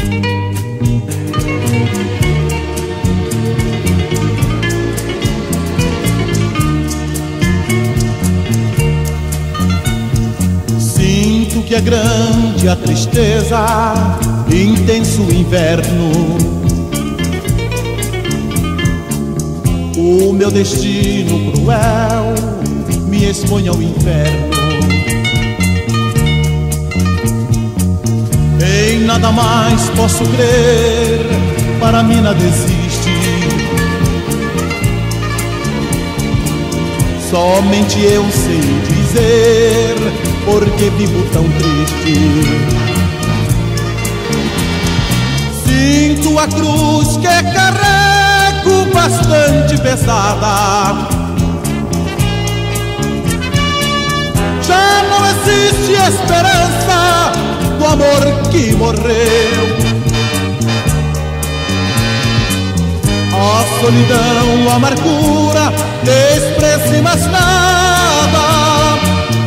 Sinto que é grande a tristeza, intenso o inverno. O meu destino cruel me expõe ao inferno. Em nada mais posso crer, para mim nada existe. Somente eu sei dizer porque vivo tão triste. Sinto a cruz que carrego bastante pesada. Já não existe esperança do amor que morreu. A solidão, a amargura, desprezo mais nada.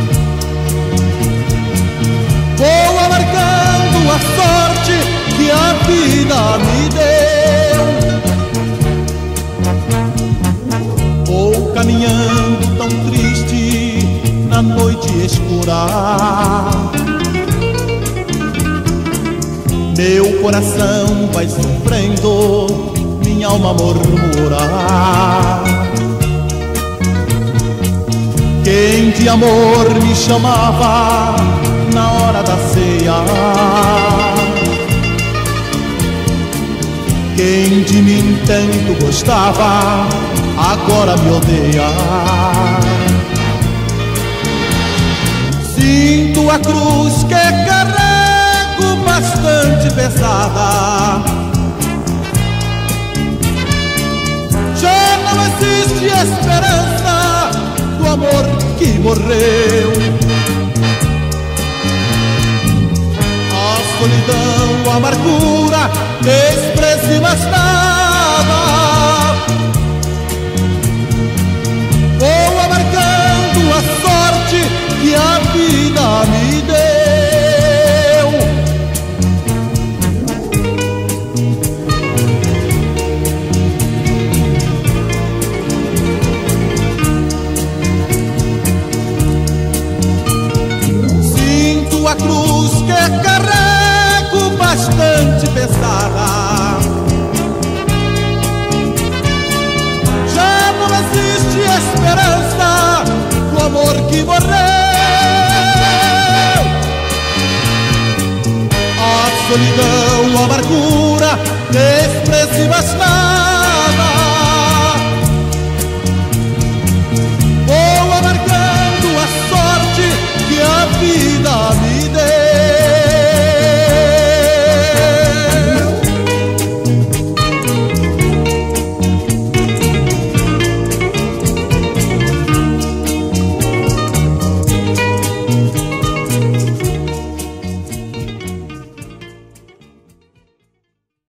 Vou amargando a sorte que a vida me deu. Vou caminhando tão triste na noite escura. Meu coração vai sofrendo, minha alma murmura. Quem de amor me chamava na hora da ceia, quem de mim tanto gostava, agora me odeia. Sinto a cruz que carrego bastante pesada. Já não existe esperança do amor que morreu. A solidão, a amargura, despreze mais nada. Vou amargando a sorte que a vida me deu. Sinto a cruz que carrego bastante pesada. Já não existe esperança do amor que morreu. A solidão, a amargura, desprezo mais nada.